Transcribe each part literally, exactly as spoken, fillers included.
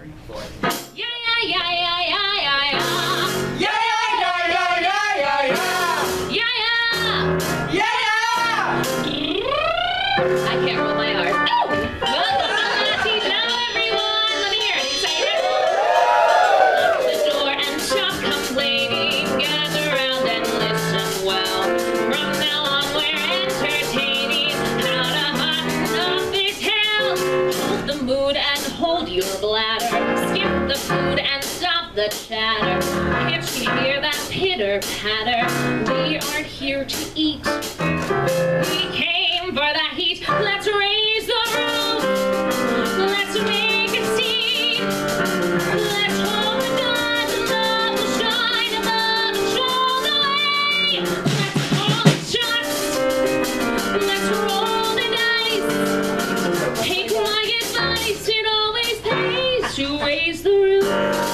Yeah, yeah, yeah, yeah, yeah, yeah, yeah. Yeah, yeah, yeah, yeah, yeah, yeah, yeah. Yeah, yeah. Yeah, yeah. I can't roll my R's. Oh! Welcome to Lassie now, everyone. Let me hear it. You say it. Lock the door and shop complaining. Gather round and listen well. From now on, we're entertaining. How to hotten up this hell. Hold the mood and hold your bladder. Skip the food and stop the chatter. Can't you hear that pitter patter? We aren't here to eat. We came for the heat. Let's raise the roof. Let's make a scene. Let's hold the God. Love will shine above and show the way. Let's call the shots. Let's roll the dice. Take my advice. It always pays to raise the roof.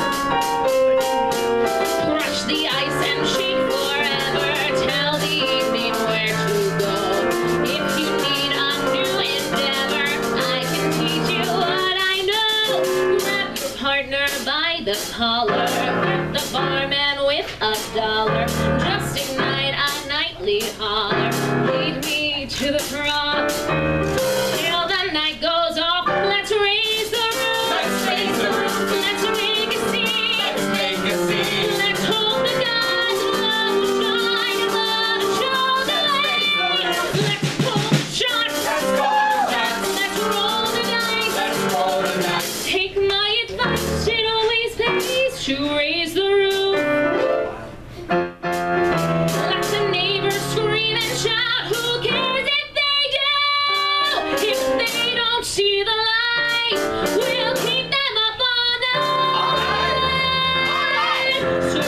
Crush the ice and shake forever. Tell the evening where to go. If you need a new endeavor, I can teach you what I know. Grab your partner by the collar. Grab the barman with a dollar. Just ignite a nightly holler. Lead me to the front. Till the night goes off. Let's raise the roof. Let's raise the roof. Let's make a scene. Let's make a scene. Let's hold the God. Love will shine above and show the way. Let's pull the shots. Let's call the shots. Let's roll the dice. Let's roll the dice. Take my advice. It always pays to raise the roof. Let the neighbors scream and shout. Who cares if they do? If they don't see the light, we'll keep them up all night. So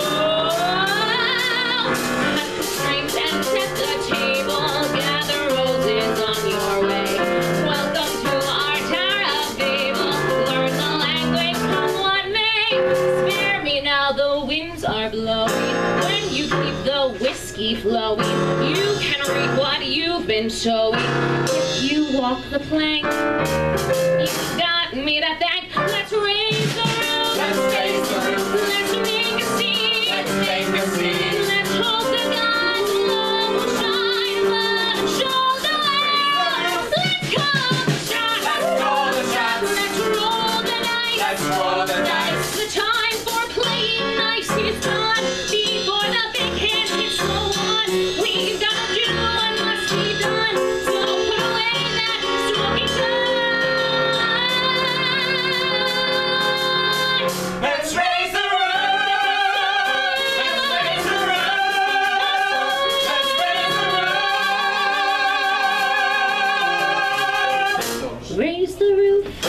cut the strings and set the table. Gather roses on your way. Welcome to our Tower of Babel. Learn the language, come what may. Spare me now, the winds are blowing. When you keep the whiskey flowing, you can reap what you've been sowing. If you walk the plank, you've got me to thank. Let's raise the roof. Let's raise the roof. Let's make a scene. Let's make a scene. Let's hope the God's love will shine above and show the way. Let's call the shots. Let's call the shots. Let's roll the dice. Let's roll the dice. The time for playing nice is done. Before the big hand hits the one, we've got to do what must be done. So put away that smoking gun. Let's raise the roof. Let's raise the roof. Let's raise the roof. Raise the roof.